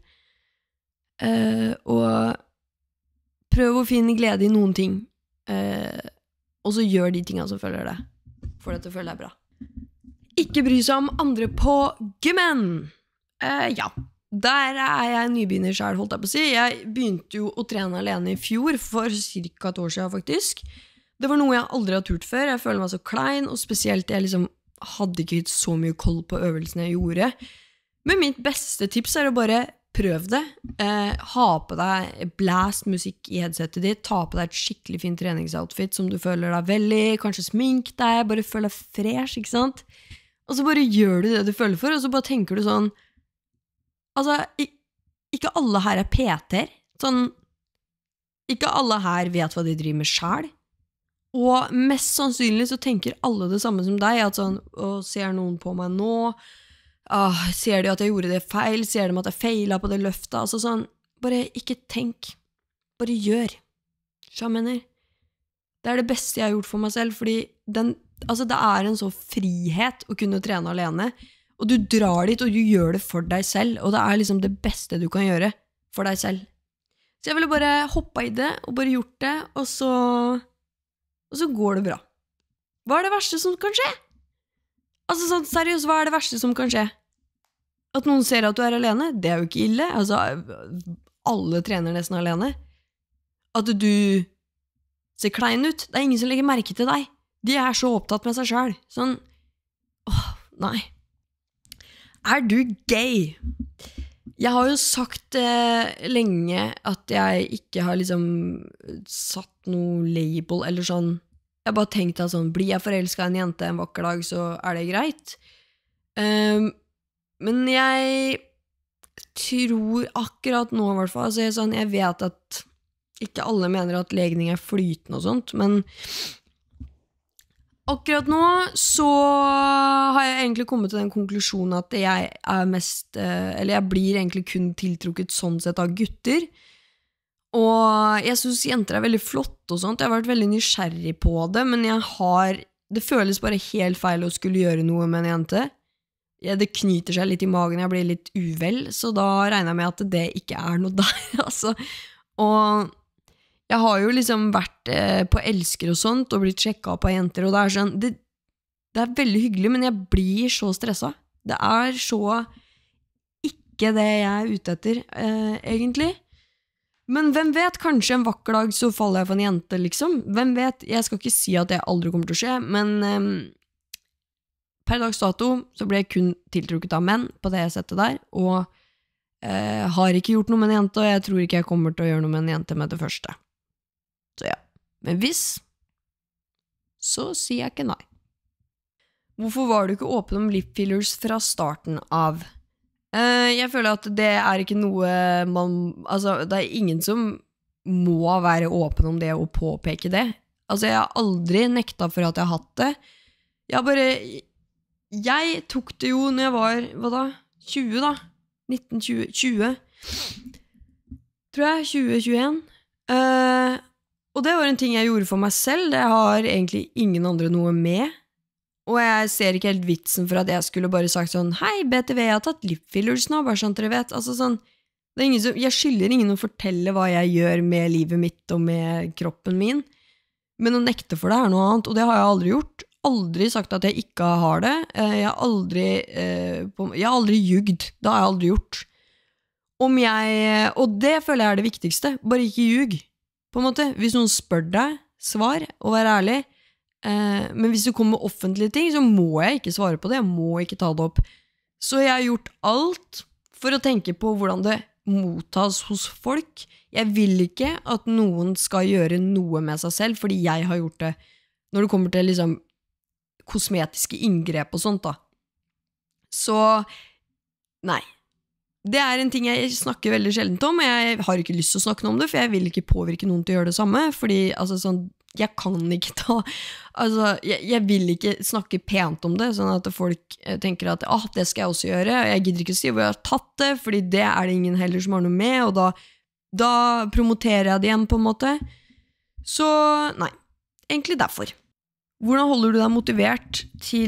Og prøv å finne glede i noen ting. Og så gjør de tingene som føler det. For dette føler jeg bra. Ikke bry seg om andre på gymmen. Ja, der jeg nybegynner selv, holdt jeg på å si. Jeg begynte jo å trene alene i fjor, for cirka et år siden faktisk. Det var noe jeg aldri har turt før. Jeg føler meg så klein, og spesielt jeg liksom hadde ikke så mye koll på øvelsene jeg gjorde. Men mitt beste tips å bare prøve det. Ha på deg blast musikk i headsetet ditt, ta på deg et skikkelig fint treningsoutfit som du føler deg veldig, kanskje smink deg, bare føl deg fresh, ikke sant? Og så bare gjør du det du føler for, og så bare tenker du sånn, altså, ikke alle her PT-er, sånn, ikke alle her vet hva de driver med selv, og mest sannsynlig så tenker alle det samme som deg, at sånn, ser noen på meg nå, ser de at jeg gjorde det feil, ser de at jeg feilet på det løftet, altså sånn, bare ikke tenk, bare gjør, så jeg mener, det det beste jeg har gjort for meg selv, fordi altså det en så frihet å kunne trene alene, og du drar dit, og du gjør det for deg selv, og det liksom det beste du kan gjøre for deg selv. Så jeg ville bare hoppet i det, og bare gjort det, og så går det bra. Hva det verste som kan skje? Altså sånn, seriøst, hva det verste som kan skje? At noen ser at du alene, det jo ikke ille. Altså, alle trener nesten alene. At du ser klein ut, det ingen som legger merke til deg. De så opptatt med seg selv. Sånn, nei. Du gay? Jeg har jo sagt lenge at jeg ikke har liksom satt noe label eller sånn. Jeg bare tenkte at sånn, blir jeg forelsket i en jente en vakker dag, så det greit. Men jeg tror akkurat nå I hvert fall, altså jeg vet at ikke alle mener at legning flytende og sånt, men akkurat nå så har jeg egentlig kommet til den konklusjonen at jeg mest, eller jeg blir egentlig kun tiltrukket sånn sett av gutter, og jeg synes jenter veldig flotte og sånt, jeg har vært veldig nysgjerrig på det, men det føles bare helt feil å skulle gjøre noe med en jente. Det knyter seg litt I magen, jeg blir litt uvel, så da regner jeg med at det ikke noe der, altså. Og jeg har jo liksom vært på elsker og sånt, og blitt sjekket opp av jenter, og det sånn, det veldig hyggelig, men jeg blir så stresset. Det så ikke det jeg ute etter, egentlig. Men hvem vet, kanskje en vakker dag så faller jeg for en jente, liksom. Hvem vet, jeg skal ikke si at det aldri kommer til å skje, men per dags dato så ble jeg kun tiltrukket av menn på det settet der, og har ikke gjort noe med en jente, og jeg tror ikke jeg kommer til å gjøre noe med en jente med det første. Så ja, men hvis, så sier jeg ikke nei. Hvorfor var du ikke åpen om lip fillers fra starten av? Jeg føler at det ikke noe altså det ingen som må være åpen om det og påpeke det. Altså jeg har aldri nekta for at jeg har hatt det. Jeg tok det jo når jeg var, hva da? 20 da? 1920? Tror jeg, 2021. Og det var en ting jeg gjorde for meg selv, det har egentlig ingen andre noe med. Og jeg ser ikke helt vitsen for at jeg skulle bare sagt sånn, hei, BTV, jeg har tatt lip fillers nå, bare sånn at dere vet. Altså sånn, jeg skylder ingen å fortelle hva jeg gjør med livet mitt og med kroppen min. Men å nekte for det noe annet, og det har jeg aldri gjort. Aldri sagt at jeg ikke har det. Jeg har aldri jugd. Det har jeg aldri gjort. Og det føler jeg det viktigste. Bare ikke jug. På en måte, hvis noen spør deg, svar, og vær ærlig. Men hvis det kommer offentlige ting, så må jeg ikke svare på det. Jeg må ikke ta det opp. Så jeg har gjort alt for å tenke på hvordan det mottas hos folk. Jeg vil ikke at noen skal gjøre noe med seg selv, fordi jeg har gjort det. Når det kommer til liksom kosmetiske inngrep og sånt da. Så, nei. Det en ting jeg snakker veldig sjeldent om, og jeg har ikke lyst til å snakke om det, for jeg vil ikke påvirke noen til å gjøre det samme, fordi altså, sånn, jeg kan ikke jeg vil ikke snakke pent om det, sånn at folk tenker at det skal jeg også gjøre, og jeg gidder ikke å si hvor jeg har tatt det, fordi det det ingen heller som har noe med, og da promoterer jeg det igjen på en måte. Så, nei. Egentlig derfor. Hvordan holder du deg motivert til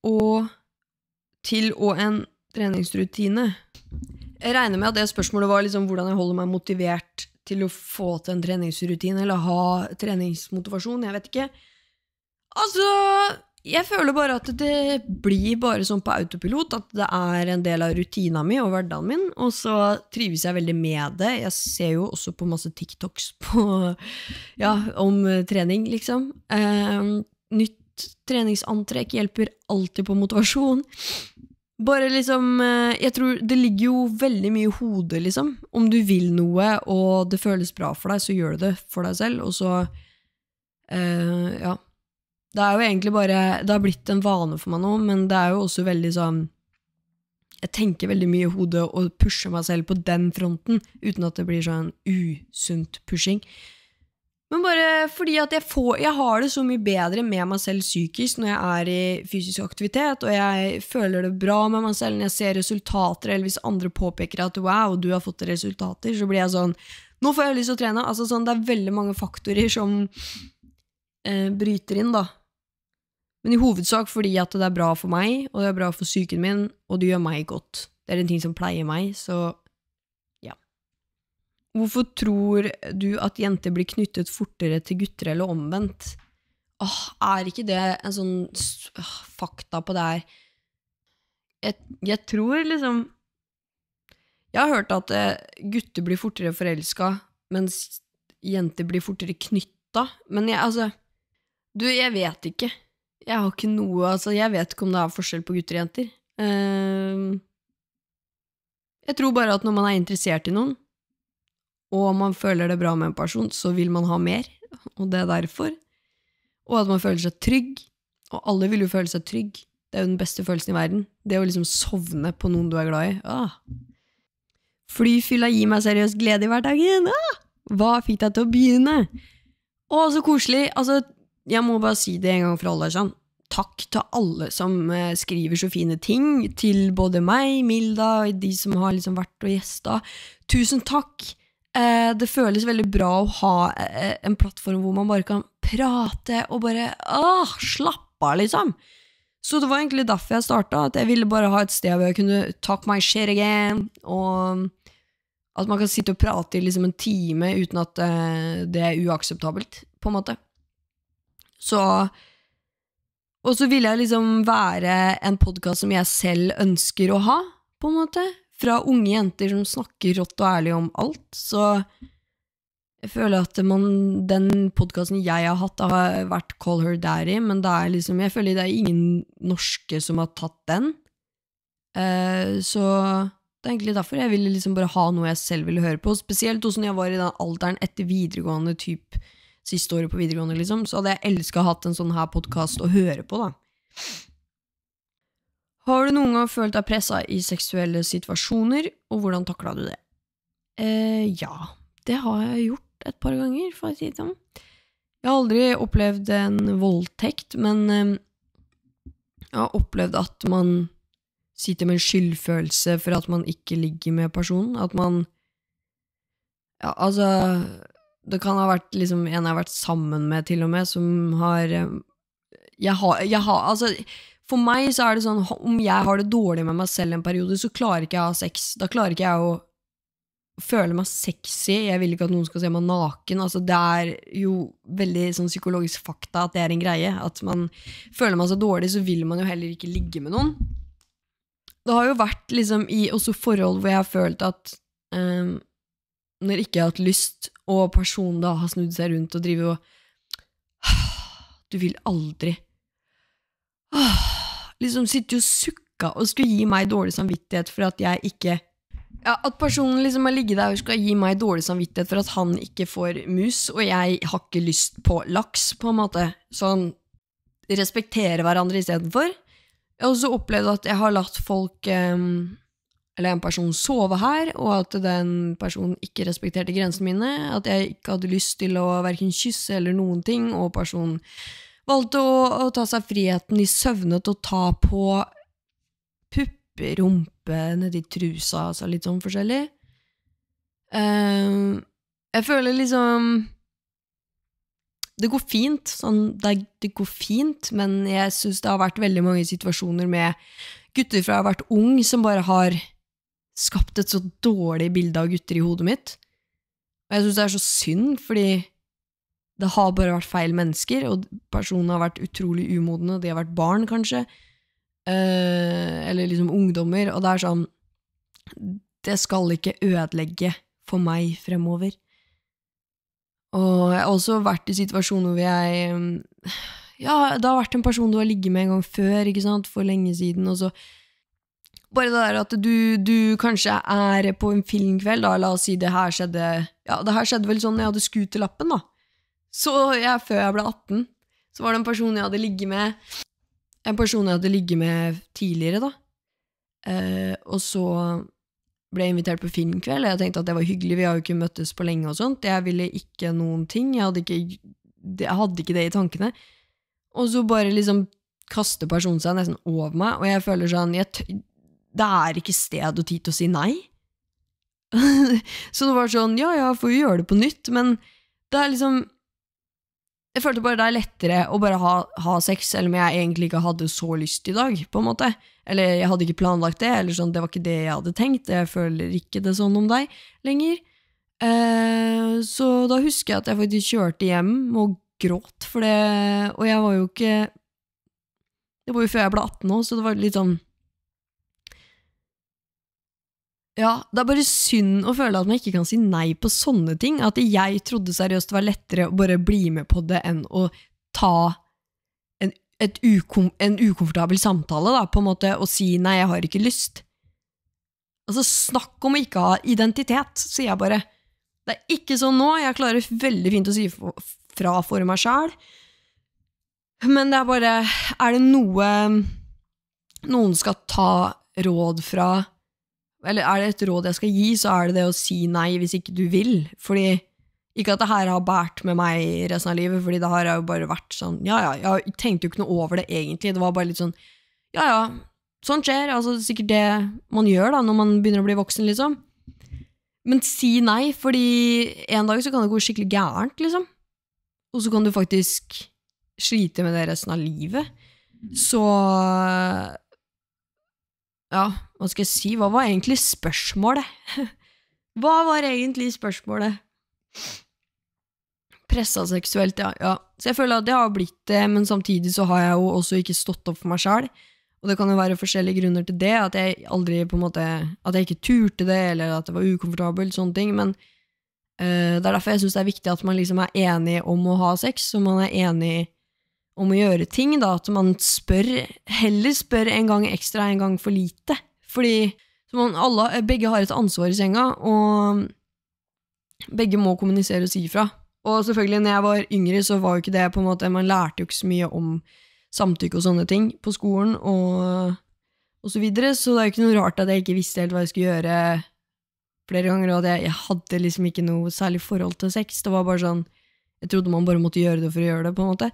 en treningsrutine? Jeg regner med at det spørsmålet var liksom hvordan jeg holder meg motivert til å få til en treningsrutine, eller ha treningsmotivasjon, jeg vet ikke. Altså, jeg føler bare at det blir bare sånn på autopilot, at det en del av rutina mi og hverdagen min, og så trives jeg veldig med det. Jeg ser jo også på masse TikToks om trening, liksom. Nytt treningsantrekk hjelper alltid på motivasjon. Bare liksom, jeg tror det ligger jo veldig mye I hodet, liksom. Om du vil noe, og det føles bra for deg, så gjør du det for deg selv, og så, ja. Det jo egentlig bare, det har blitt en vane for meg nå, men det jo også veldig sånn, jeg tenker veldig mye I hodet og pusher meg selv på den fronten, uten at det blir sånn usunt pushing. Men bare fordi at jeg har det så mye bedre med meg selv psykisk når jeg I fysisk aktivitet, og jeg føler det bra med meg selv når jeg ser resultater, eller hvis andre påpeker at wow, du har fått resultater, så blir jeg sånn, nå får jeg lyst til å trene. Altså sånn, det veldig mange faktorer som bryter inn da. Men I hovedsak fordi at det bra for meg, og det bra for psyken min, og det gjør meg godt. Det en ting som pleier meg, så Hvorfor tror du at jenter blir knyttet fortere til gutter eller omvendt? Ikke det en sånn fakta på det her? Jeg tror liksom Jeg har hørt at gutter blir fortere forelsket, mens jenter blir fortere knyttet. Men jeg vet ikke. Jeg har ikke noe, jeg vet ikke om det forskjell på gutter og jenter. Jeg tror bare at når man interessert I noen, og man føler det bra med en person, så vil man ha mer, og det derfor. Og at man føler seg trygg, og alle vil jo føle seg trygg. Det jo den beste følelsen i verden. Det å liksom sovne på noen du glad i. Flyfylla gir meg seriøst glede i hverdagen. Hva fikk deg til å begynne? Så koselig. Altså, jeg må bare si det en gang for alle. Sånn. Takk til alle som skriver så fine ting, til både meg, Milda, og de som har liksom vært og gjestet. Tusen takk! Det føles veldig bra å ha en plattform hvor man bare kan prate og bare slappe av, liksom. Så det var egentlig derfor jeg startet, at jeg ville bare ha et sted hvor jeg kunne talk my shit again, og at man kan sitte og prate i liksom en time uten at det uakseptabelt, på en måte. Og så ville jeg liksom være en podcast som jeg selv ønsker å ha, på en måte. Fra unge jenter som snakker rått og ærlig om alt, så jeg føler at den podcasten jeg har hatt har vært Call Her Daddy, men det liksom, jeg føler det ingen norske som har tatt den. Så det egentlig derfor jeg ville liksom bare ha noe jeg selv ville høre på, spesielt også når jeg var i den alderen etter videregående, typ siste året på videregående, liksom, så hadde jeg elsket å ha en sånn her podcast å høre på, da. Har du noen gang følt deg presset i seksuelle situasjoner, og hvordan taklet du det? Ja, det har jeg gjort et par ganger, for å si det sånn. Jeg har aldri opplevd en voldtekt, men jeg har opplevd at man sitter med en skyldfølelse for at man ikke ligger med personen, at man, ja, altså, det kan ha vært liksom en jeg har vært sammen med til og med, som har, altså, for meg så det sånn, om jeg har det dårlig med meg selv en periode, så klarer ikke jeg å ha sex. Da klarer ikke jeg å føle meg sexy. Jeg vil ikke at noen skal se meg naken. Altså, det jo veldig sånn psykologisk fakta at det en greie. At man føler meg så dårlig, så vil man jo heller ikke ligge med noen. Det har jo vært liksom i også forhold hvor jeg har følt at når ikke jeg har hatt lyst, og personen da har snudd seg rundt og driver og du vil aldri liksom sitte og sukka og skulle gi meg dårlig samvittighet for at jeg ikke, ja, at personen liksom har ligget der og skal gi meg dårlig samvittighet for at han ikke får mus, og jeg har ikke lyst på laks, på en måte. Sånn, respektere hverandre i stedet for. Jeg har også opplevd at jeg har latt folk, eller en person sove her, og at den personen ikke respekterte grensene mine, at jeg ikke hadde lyst til å hverken kysse eller noen ting, og personen valgte å ta seg friheten i søvne til å ta på puppe, rumpe, nedi trusa, altså litt sånn forskjellig. Jeg føler liksom det går fint, sånn, det går fint, men jeg synes det har vært veldig mange situasjoner med gutter fra jeg har vært ung, som bare har skapt et så dårlig bilde av gutter i hodet mitt. Og jeg synes det så synd, fordi det har bare vært feil mennesker, og personene har vært utrolig umodne, de har vært barn, kanskje, eller liksom ungdommer, og det sånn, det skal ikke ødelegge for meg fremover. Og jeg har også vært i situasjoner hvor ja, det har vært en person du har ligget med en gang før, ikke sant, for lenge siden, og så bare det der at du kanskje på en filmkveld, da, la oss si det her skjedde, ja, det her skjedde vel sånn når jeg hadde skuterlappen, da. Så før jeg ble 18, så var det en person jeg hadde ligget med tidligere, da. Og så ble jeg invitert på filmkveld, og jeg tenkte at det var hyggelig, vi har jo ikke møttes på lenge og sånt, jeg ville ikke noen ting, jeg hadde ikke det i tankene, og så bare liksom kaster personen seg nesten over meg, og jeg føler sånn, det ikke sted og tid til å si nei. Så det var sånn, ja, får jo gjøre det på nytt, men det liksom, jeg følte bare det lettere å bare ha sex, selv om jeg egentlig ikke hadde så lyst i dag, på en måte. Eller jeg hadde ikke planlagt det, eller sånn, det var ikke det jeg hadde tenkt, jeg føler ikke det sånn om deg lenger. Så da husker jeg at jeg faktisk kjørte hjem og gråt for det, og jeg var jo ikke, det var jo før jeg ble 18 år, så det var litt sånn, ja, det bare synd å føle at man ikke kan si nei på sånne ting, at jeg trodde seriøst det var lettere å bare bli med på det enn å ta en ukomfortabel samtale, da, på en måte, og si nei, jeg har ikke lyst. Altså, snakk om å ikke ha identitet, sier jeg bare. Det ikke sånn nå, jeg klarer veldig fint å si fra for meg selv, men det bare, det noe noen skal ta råd fra, eller det et råd jeg skal gi, så det å si nei hvis ikke du vil, fordi ikke at det her har bært med meg resten av livet, fordi det har jo bare vært sånn, jeg tenkte jo ikke noe over det egentlig, det var bare litt sånn, sånn skjer, altså det sikkert det man gjør da, når man begynner å bli voksen liksom, men si nei, fordi en dag så kan det gå skikkelig gærent liksom, og så kan du faktisk slite med det resten av livet, så hva skal jeg si, hva var egentlig spørsmålet? Hva var egentlig spørsmålet? Presset seksuelt, ja. Så jeg føler at det har blitt det, men samtidig så har jeg jo også ikke stått opp for meg selv, og det kan jo være forskjellige grunner til det, at jeg aldri på en måte, at jeg ikke turte det, eller at det var ukomfortabelt, sånne ting, men det derfor jeg synes det viktig at man liksom enig om å ha sex, og man enig om å gjøre ting da, at man heller spør en gang ekstra, en gang for lite, fordi begge har et ansvar i senga, og begge må kommunisere og si fra. Og selvfølgelig, når jeg var yngre, så var jo ikke det på en måte, man lærte jo ikke så mye om samtykke og sånne ting på skolen, og så videre, så det ikke noe rart at jeg ikke visste helt hva jeg skulle gjøre flere ganger, og at jeg hadde liksom ikke noe særlig forhold til sex. Det var bare sånn, jeg trodde man bare måtte gjøre det for å gjøre det, på en måte.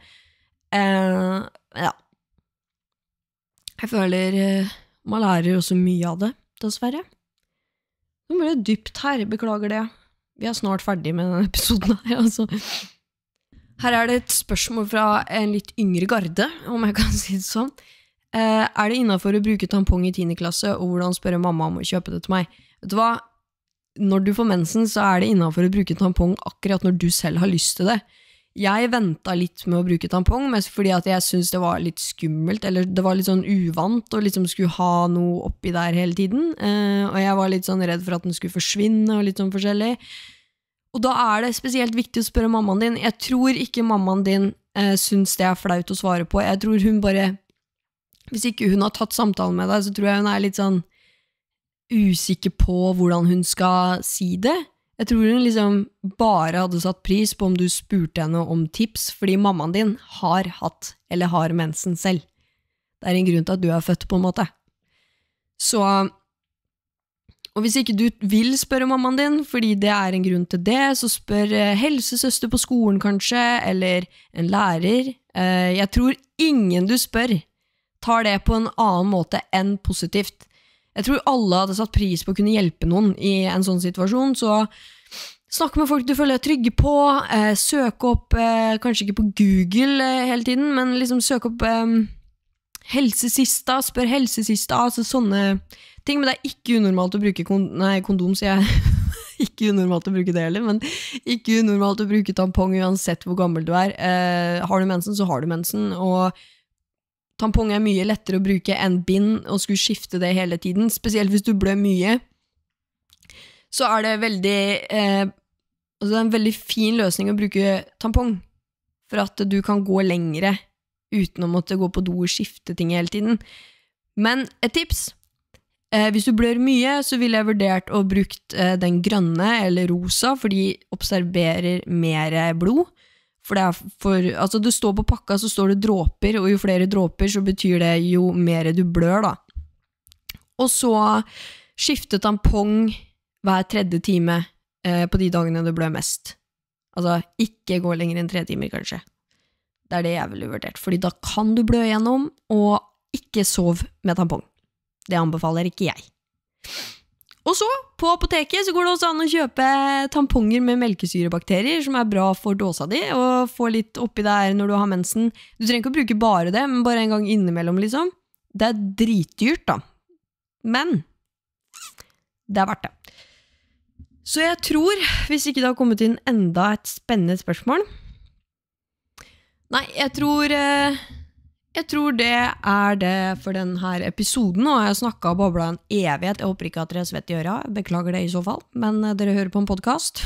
Jeg føler man lærer også mye av det, dessverre. Nå ble det dypt her, beklager det. Vi snart ferdig med denne episoden her, altså. Her det et spørsmål fra en litt yngre garde, om jeg kan si det sånn. Det innenfor å bruke tampong i 10. klasse, og hvordan spørre mamma om å kjøpe det til meg? Vet du hva? Når du får mensen, så det innenfor å bruke tampong akkurat når du selv har lyst til det. Jeg ventet litt med å bruke tampong, mest fordi at jeg synes det var litt skummelt, eller det var litt sånn uvant å liksom skulle ha noe oppi der hele tiden, og jeg var litt sånn redd for at den skulle forsvinne og litt sånn forskjellig. Og da det spesielt viktig å spørre mammaen din. Jeg tror ikke mammaen din synes det flaut å svare på. Jeg tror hun bare, hvis ikke hun har tatt samtalen med deg, så tror jeg hun litt sånn usikker på hvordan hun skal si det. Jeg tror hun liksom bare hadde satt pris på om du spurte henne om tips, fordi mammaen din har hatt, eller har mensen selv. Det en grunn til at du født på en måte. Så, og hvis ikke du vil spørre mammaen din, fordi det en grunn til det, så spør helsesøster på skolen kanskje, eller en lærer. Jeg tror ingen du spør tar det på en annen måte enn positivt. Jeg tror alle hadde satt pris på å kunne hjelpe noen i en sånn situasjon, så snakk med folk du føler deg trygge på, søk opp, kanskje ikke på Google hele tiden, men liksom søk opp helsesista, spør helsesista, altså sånne ting, men det ikke unormalt å bruke kondom, så jeg ikke unormalt å bruke det heller, men ikke unormalt å bruke tampong uansett hvor gammel du har du mensen, så har du mensen, og tampong mye lettere å bruke enn bind, og skulle skifte det hele tiden, spesielt hvis du blør mye, så det veldig, altså en veldig fin løsning å bruke tampong, for at du kan gå lengre, uten å måtte gå på do og skifte ting hele tiden. Men et tips, hvis du blør mye, så ville jeg vurdert å bruke den grønne eller rosa, for de observerer mer blod, for altså det står på pakka, så står det dråper, og jo flere dråper, så betyr det jo mer du blør da. Og så skifte tampong hver 3. time på de dagene du blør mest. Altså, ikke gå lenger enn 3 timer kanskje. Det det jeg ville vurdert, fordi da kan du blø gjennom, og ikke sov med tampong. Det anbefaler ikke jeg. Og så, på apoteket, så går det også an å kjøpe tamponger med melkesyrebakterier, som bra for dåsa di, og få litt oppi der når du har mensen. Du trenger ikke å bruke bare det, men bare en gang innimellom, liksom. Det dritdyrt, da. Men det verdt det. Så jeg tror, hvis ikke det har kommet inn enda et spennende spørsmål, nei, jeg tror det det for denne episoden, og jeg har snakket og bablet en evighet. Jeg håper ikke at dere svett i øra, beklager det i så fall, men dere hører på en podcast.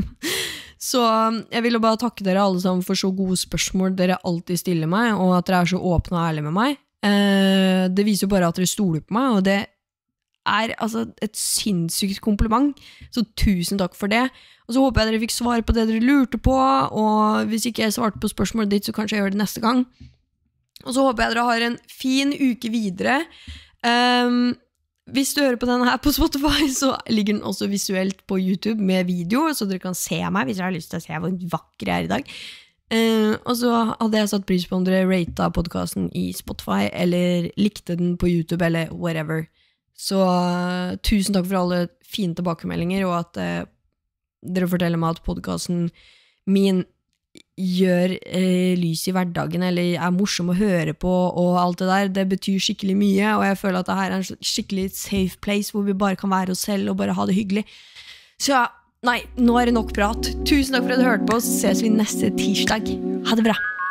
Så jeg vil bare takke dere alle sammen for så gode spørsmål dere alltid stiller meg, og at dere så åpne og ærlige med meg. Det viser jo bare at dere stoler på meg, og det altså et sinnssykt kompliment, så tusen takk for det. Og så håper jeg dere fikk svar på det dere lurte på, og hvis ikke jeg svarte på spørsmålet ditt, så kanskje jeg gjør det neste gang. Og så håper jeg dere har en fin uke videre. Hvis du hører på denne her på Spotify, så ligger den også visuelt på YouTube med video, så dere kan se meg hvis dere har lyst til å se hvor vakker jeg er i dag. Og så hadde jeg satt pris på om dere ratet podcasten i Spotify, eller likte den på YouTube, eller whatever. Så tusen takk for alle fine tilbakemeldinger, og at dere forteller meg at podcasten min gjør lys i hverdagen, eller er morsom å høre på, og alt det der. Det betyr skikkelig mye, og jeg føler at det her er en skikkelig safe place, hvor vi bare kan være oss selv, og bare ha det hyggelig. Så nei, nå er det nok prat. Tusen takk for at du hørte på, så ses vi neste tirsdag. Ha det bra!